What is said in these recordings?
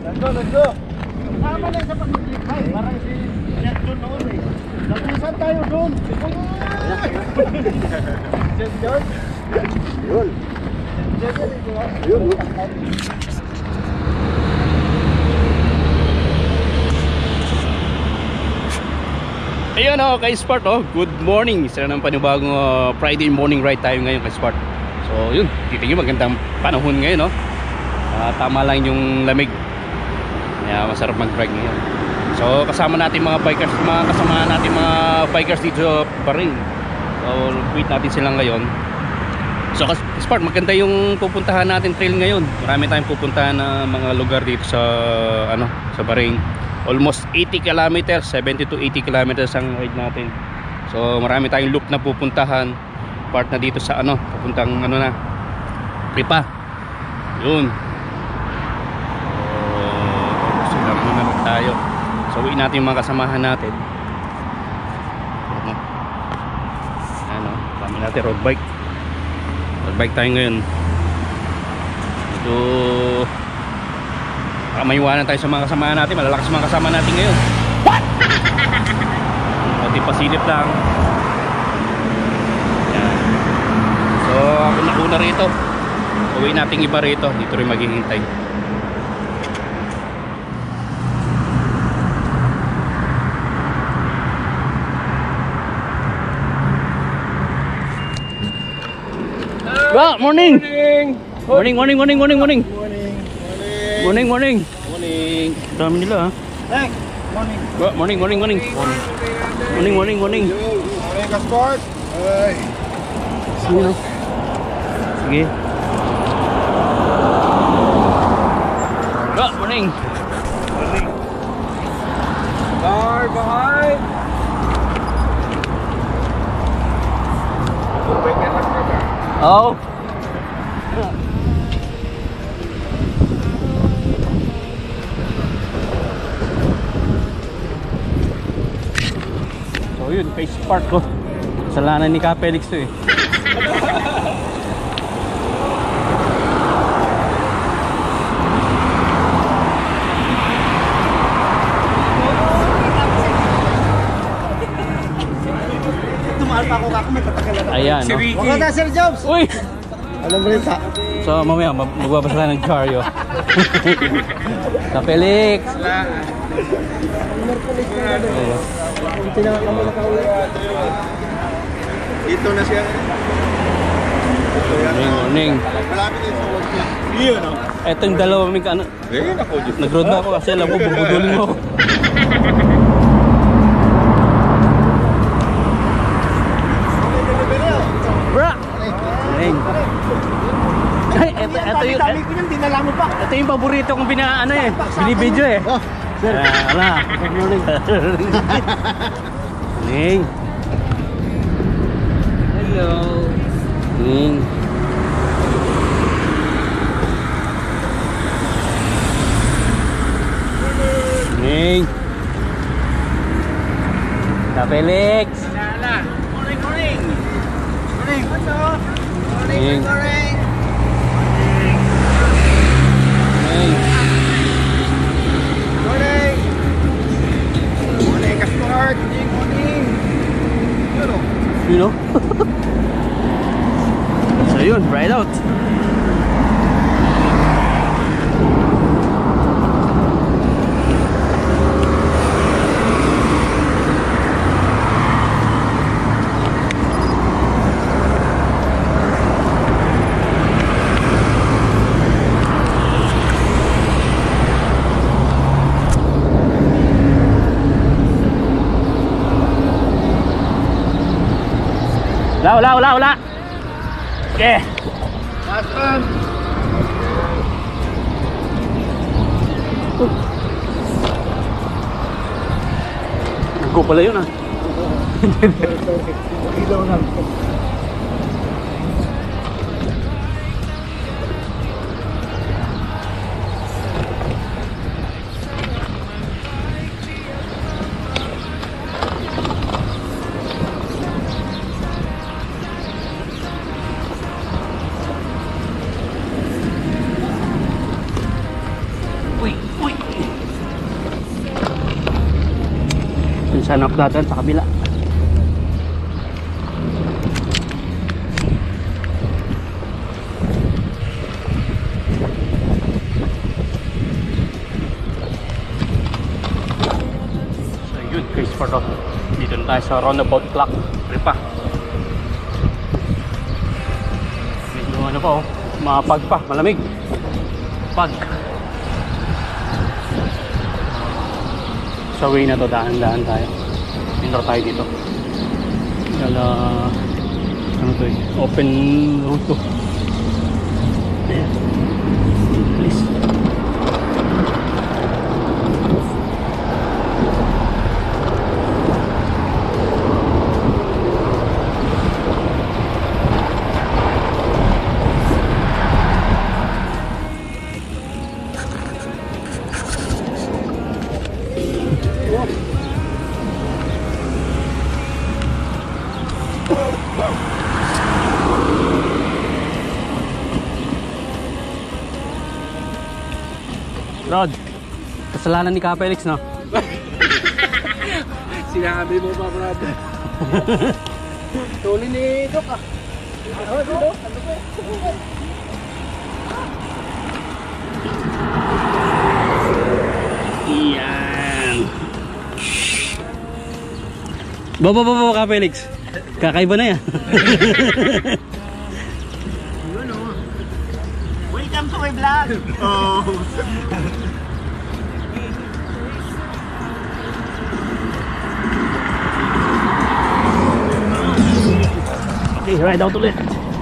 Let's go. Sama na sa pag-click. Parang si Jet doon noon eh. Napusan tayo doon. Jet doon. Yun. Yun. Ayun kay Sport good morning. Isa na ng panibagong Friday morning ride tayo ngayon kay Sport. So yun, titingin magandang panahon ngayon tama lang yung lamig. Kaya masarap mag-ride ngayon. So kasama natin mga bikers, kasama natin mga bikers dito pa rin. So wait natin sila ngayon. So Sport, maganda yung pupuntahan natin trail ngayon. Marami tayong pupuntahan na mga lugar dito sa sa Bahrain. Almost 80 kilometers, 70 to 80 kilometers ang ride natin. So marami tayong loop na pupuntahan. Part na dito sa papuntang na Lipa. Yun. So silang muna tayo. So uwi natin yung mga kasamahan natin. Kami natin road bike. Road bike tayo ngayon. Ito maiwanan tayo sa mga kasama natin. Malalakas mga kasama natin ngayon. What? Pati pasilip lang. Yan. So ako nauna rito. Uwi natin iba rito. Dito rin maghihintay. Morning! Morning! Morning! Morning! Morning! Morning! Morning, morning. Morning. Dami nila Hey, morning. Morning, morning, morning. Morning, morning, morning. Morning, Kasport. Hey. Sige. Sige. Morning. Morning. Car behind. Oh. So yun, face park ko. Kasalanan ni Kapelix to Tumaal pa ako may tatagalan. Ayan, Si Ricky. Wala na, Sir Jobs. Uy! Anong balita? So mamaya magbabasa na ng Charyo. Kapelix! Dito na siya. Morning, morning. Malapit din sa work niya. Iyon, no? Eto yung dalawa nag-road na ako kasi alam ko bubudulin mo ako. Bra! Morning. Ay, ito yung paborito kong binibidyo Sir. Ala. Good morning. Morning. Hello. Morning. Morning. Kapelix. Morning, morning. Morning. Morning. Morning. Morning, Kasport. Morning. You know? So yun, ride out. Wala. Okay. Last one. Go pala yun Ilaw na. Uy. Sa hanap natin sa kabila. So yun guys, part of dito na tayo sa roundabout clock. Ripa. Medyo ano pa oh, mapag pa, malamig. Pag. Sa way na to, dahan-dahan tayo. Intro tayo dito. Dala, ano to eh, open road to. Ayan. Please. Rod, kasalanan ni Kapelix, no? Sinabi mo pa, brother. Tuloy ni Doc ah. Ano ba? Ano ba? Iyan. Baba, Kapelix. Kakaiba na yan. Yun o. Welcome to my vlog. Oh. Okay, ride out ulit.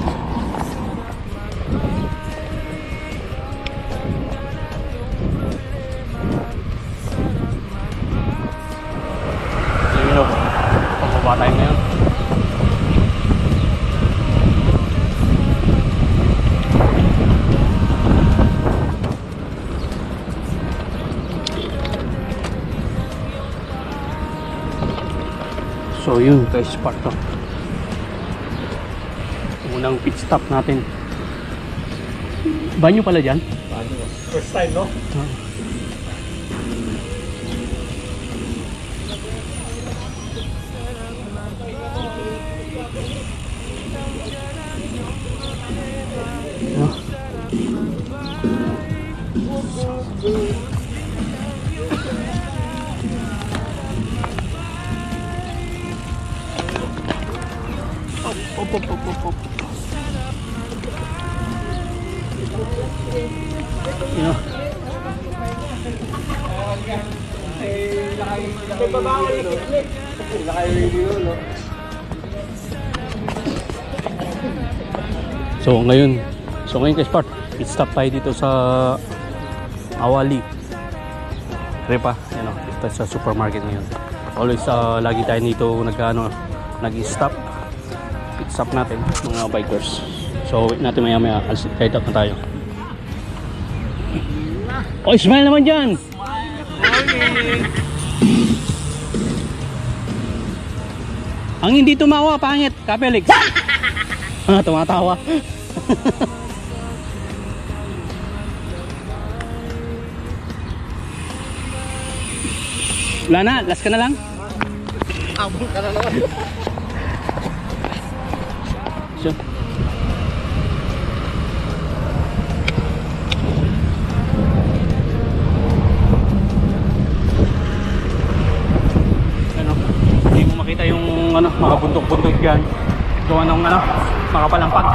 Ayun o. Pababa tayo ngayon. So yun guys, part to. Unang pit stop natin. Banyo pala dyan? Banyo. First time, no? Op. Yeah. So ngayon guys, part pit stop tayo dito sa Awali Repa, you know, dito sa supermarket ngayon. Always lagi tayo dito nag-stop pit stop natin mga bikers. So wait natin maya kahit up na tayo. Oh, smile naman dyan. Ang hindi tumawa, pangit, Kapelix. Tumatawa. Wala na, last ka na lang. Abol ka na naman. So, hindi mo makita yung mga bundok-bundok yan. Gawa ng makapalampag.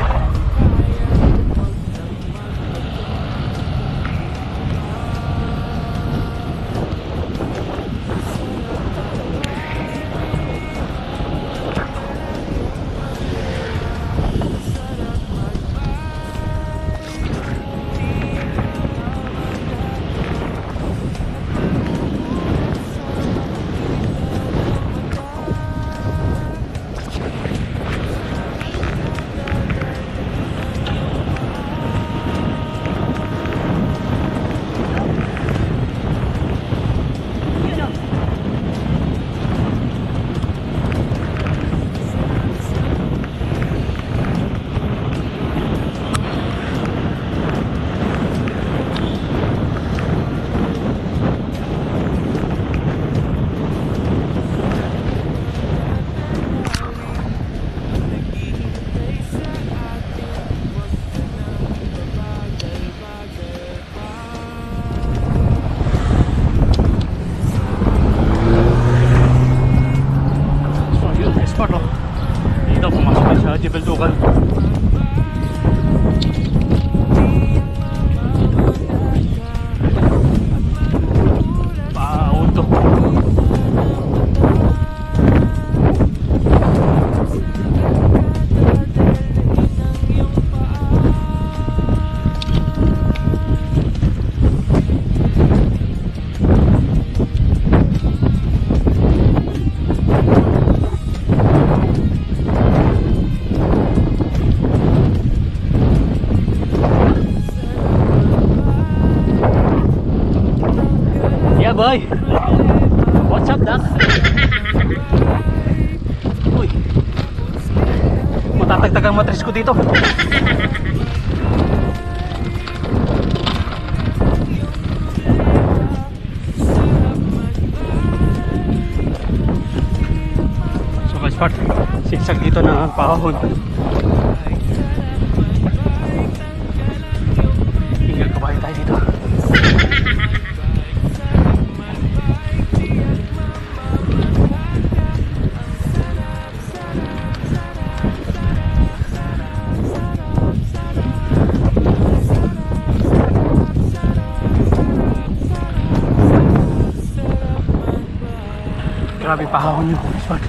boy. What's up, Doc? Uy. Matatagtag ang matris ko dito. So guys, part sigsag dito na pahon. Tinggal kabahay tayo dito. Grabe pahahon nyo. Spot.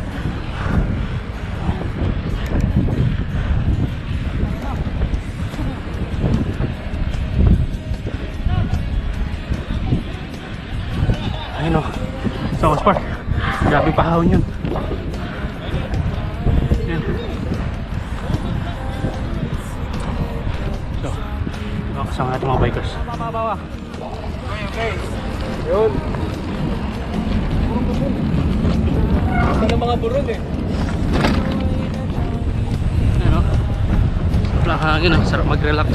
Ayun o. So, Spot. Grabe pahahon yun. Yan. So, kasama natin mga bikers. Okay. Yun. Ng mga buron eh. Ano? Sobrang hangin, sarap mag-relax.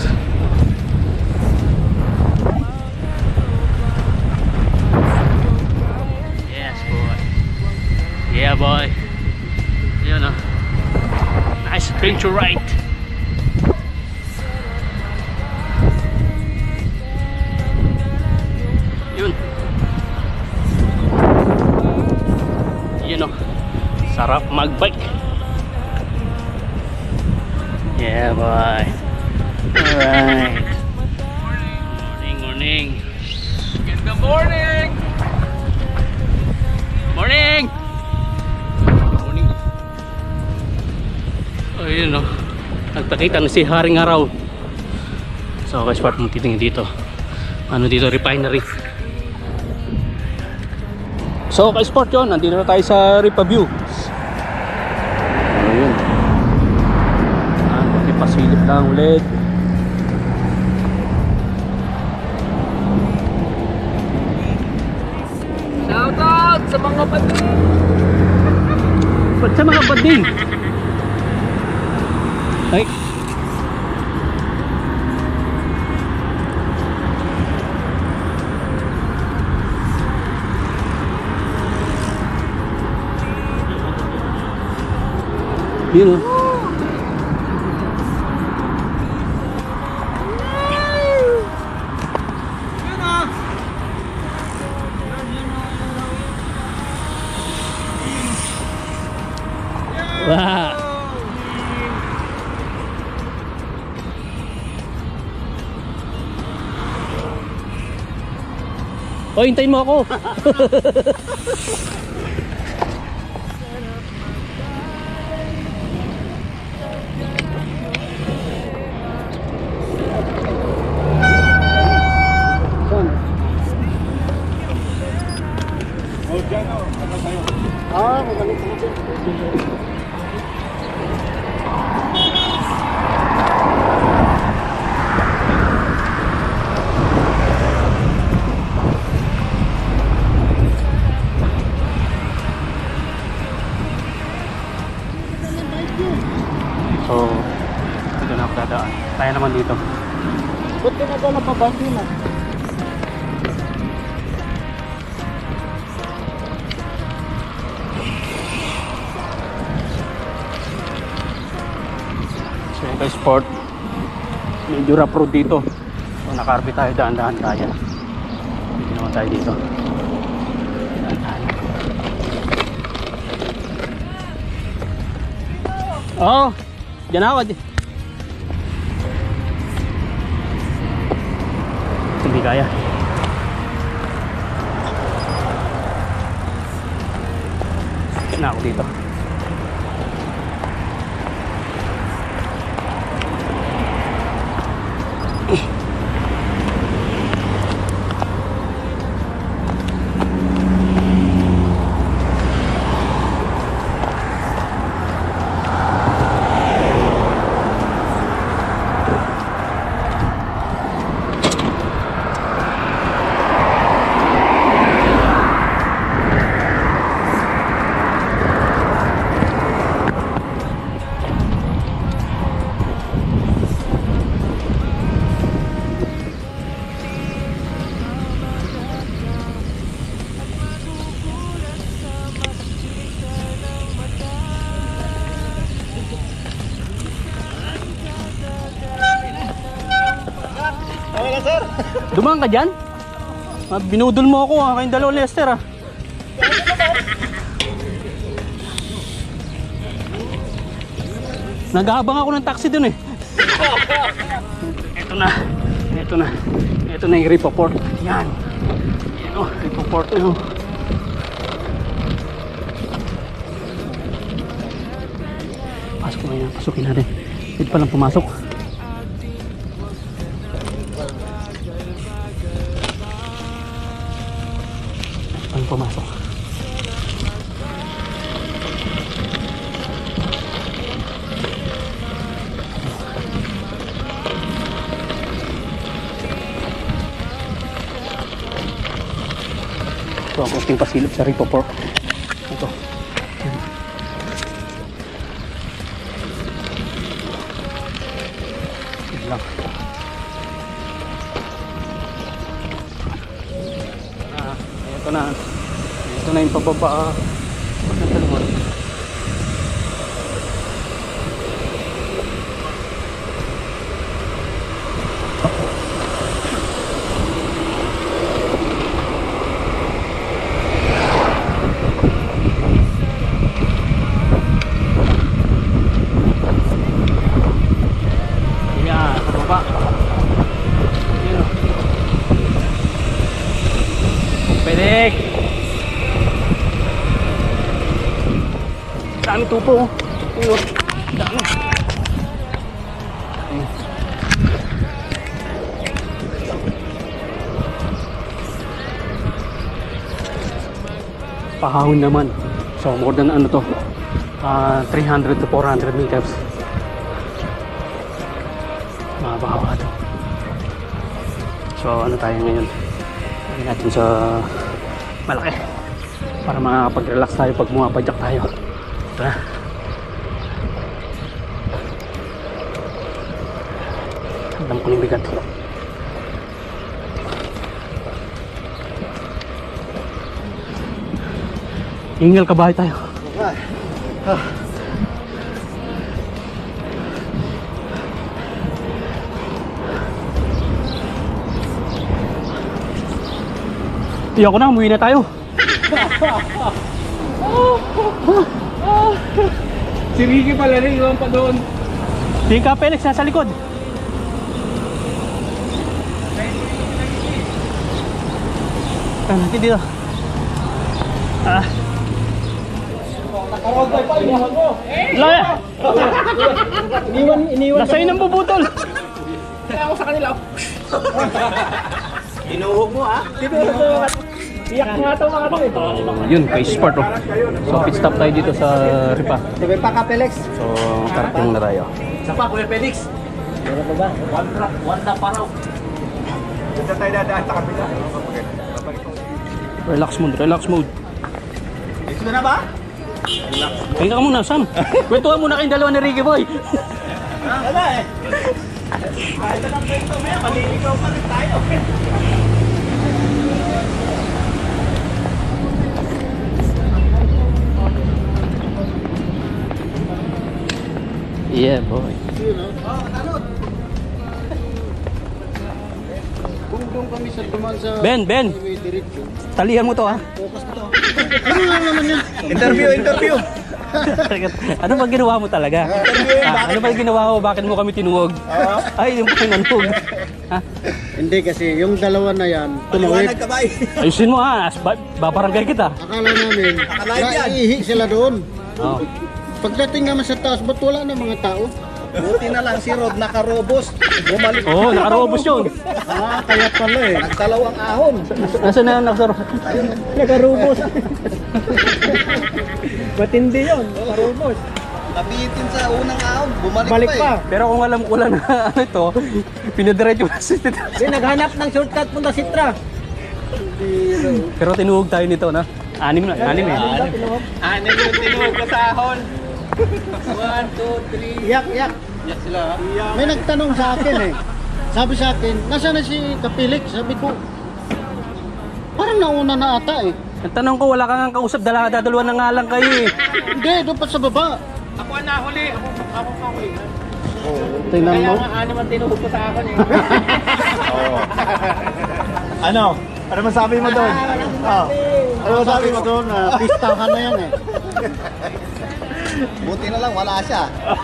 Yes boy. Yeah boy. Yun o. Nice adventure ride. Yun. Yun o. Sarap mag-bike. Yeah boy. Alright. Morning. Good morning! Morning! Morning. Oh, yun o. Nagpakita na si Haring Araw. So guys, part mo titingin dito. Ano dito, refinery. So guys, part yun. Nandito na tayo sa Ripaview. Ayun. Pasilip lang ulit. Shout out sa mga bading! Ba't sa mga bading? Ay. Yun o. Wow. Oh, hintayin mo ako. Magaling ko dyan. So, dito na ako dadaan. Kaya naman dito. Ba't ka nagala pa ba sila? So yun guys, sport. Medyo rough road dito. So nakarbi tayo, daan-daan tayo. Hindi naman tayo dito. Oo, dyan ako. Hindi kaya. Kaya na ako dito. Nagabang ka dyan? Binudol mo ako kayong dalawang Lester Nagabang ako ng taxi dun Ito na yung Ripoport. Yan. Ripoport Pasok na yan. Pasukin natin. Pwede palang pumasok. Pumasok. Ito ang kunting pasilip sa Ripoport. Ito. Ito lang. Ito na yung pababa ng talungan. Yan, pababa. Yan Pelik! Dami tupo. Ayun. Dami. Pahawin naman. So more than 300 to 400 meters. Mabahawa to. So ano tayo ngayon? Lagyan natin sa malaki para makapag-relax tayo pag bumapadyak tayo. Ito na. Alam ko yung bigat. Ingal kabahay tayo. Iyak ko na, umuwi na tayo. Si Ricky pala rin, iwan pa doon. Di ka, Felix, nasa likod. Natin dito. Nakarog tayo pa, iniwan mo. Laya! Iniwan. Nasa inang bubutol. Kaya ako sa kanila. Inuhog mo Tinuhog mo. Iyak nga ito mga ito. Yun, kay Sport. So pit stop tayo dito sa Ripa. Sabi pa ka, Felix. So karating na tayo. Sa pa, Kuya Felix. Meron pa ba? One na pa raw. Dito tayo dadaan sa kabila. Relax mode. Ito na ba? Kaya ka muna, Sam. Kwentuhan muna kayong dalawa ni Ricky Boy. Wala Kahit na ng kwento mo yan, maliligaw pa rin tayo. Yeah, boy. Kung doon kami sa dumaan sa Ben. Talihan mo to focus to. Ano nga naman yan? Interview. Ano ba ginawa mo talaga? Ano ba ginawa mo? Bakit mo kami tinuwag? Ay, yung pinanhog. Hindi kasi yung dalawa na yan, tumuwid. Nagkabay. Ayusin mo babarangay kita. Akala namin, naihi sila doon. Oh. Pagdating naman sa taas, ba't wala na mga tao? Buti na lang si Rod nakarobos. Bumalik. Oh, nakarobos yun. Kaya pala Nagdalawang ahon. Nasaan na nakasarap? Nakarobos. Matindi yun. Nakarobos. Nabitin sa unang ahon. Bumalik pa. Pero kung alam ko lang na ano ito, pinadiretso na si Tita. Hindi, naghanap ng shortcut punta Sitra. Pero tinuhog tayo nito na. Anim eh. Anim yung tinuhog ko sa ahon. 1, 2, 3. Yak. Yak sila May nagtanong sa akin Sabi sa akin, nasaan na si Kapilik? Sabi ko, parang nauna na ata Ang tanong ko, wala kang kausap, dadalawa na nga lang kayo eh. Hindi, doon pa sa baba. Ako ang nahuli. Ako pa huli. Tingnan Kaya mo. nga anim ang tinuhog ko sa ahon Ano? Ano masabi mo doon? Oh. Ano sabi mo doon? Pistahan na yan eh. Buti na lang wala siya.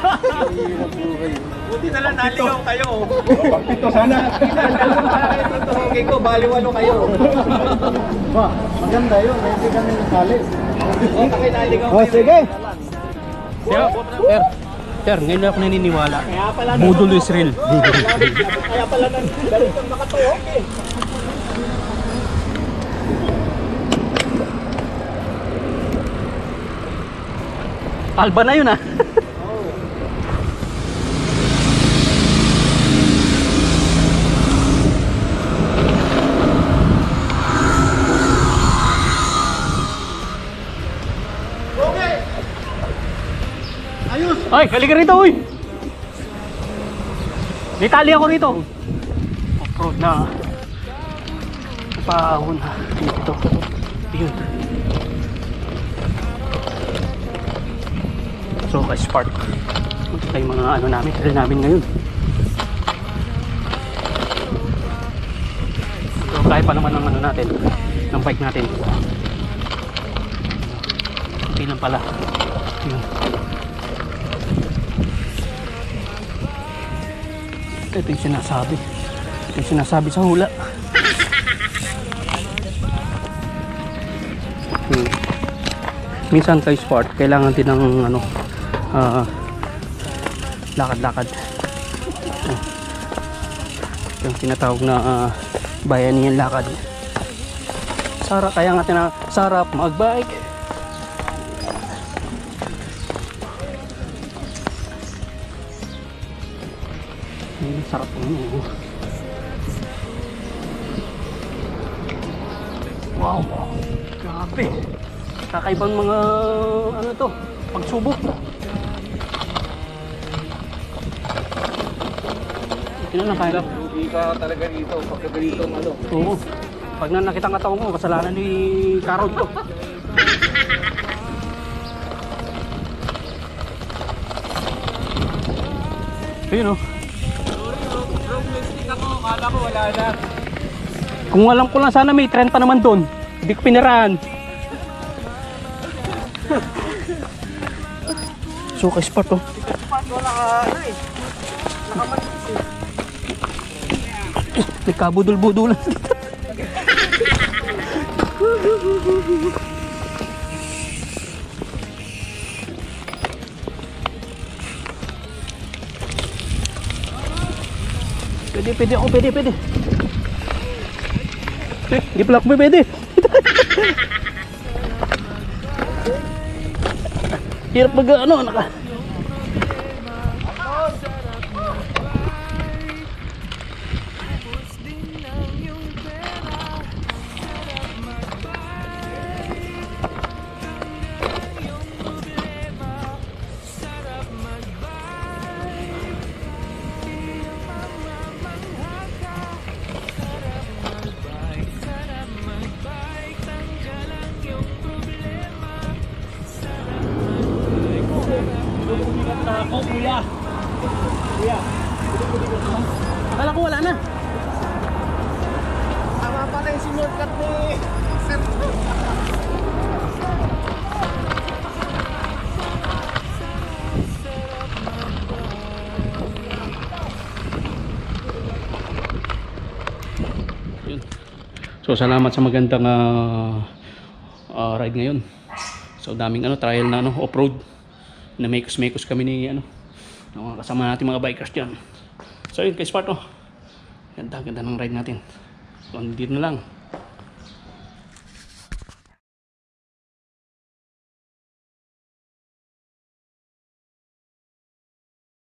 Buti na lang naligaw kayo. Pagpito sana. Okay ko, baliwalo kayo. Ba, maganda yun. Hindi kami nasali. Okay, naligaw Oh, sige. Sir, ngayon ako naniniwala. Kaya pala Budol Israel. Kaya pala nang galit kang makatuhok eh. Alba na yun ah. Ayos. Ay, halika rito, uy! May tali ako rito. Off-road na. Napahon ha. Dito. Yun. So, ka-spark. Ito yung mga ano namin, trail namin ngayon. So, kaya pa naman ng ano natin, ng bike natin. Okay lang pala. Yun. Ito yung sinasabi. Ito yung sinasabi sa hula. Minsan kay sport, kailangan din ng ano, lakad-lakad. Yung tinatawag na bayanihan lakad. Sarap, kaya nga sarap mag-bike. Sarap po. Wow, grabe. Kakaibang mga ano to, pagsubok. Ito na kaya. Hindi ka talaga dito, pagka ganito ano. Oo. Pag nakita ang katawan mo, kasalanan ni Karod ko. Ayun o. Kala ko wala na. Kung alam ko lang sana may trend pa naman doon. Hindi ko piniraan. So ka-spot oh. Wala ka ano eh. Nakamalis eh. Nagkabudol-budulan. Pwede ako, pwede. Di pala ako pwede. Hirap mag ano, naka. Ako kuya. Akala ko wala na. Tama pala yung sinurkat ni Sir. Yun. So salamat sa magandang ride ngayon. So daming ano, trial na ano, off-road. Na mekos kami ni ano, ng mga kasama natin mga bikers diyan. So yun, kay Sparto. Ganda ng ride natin. So dito na lang.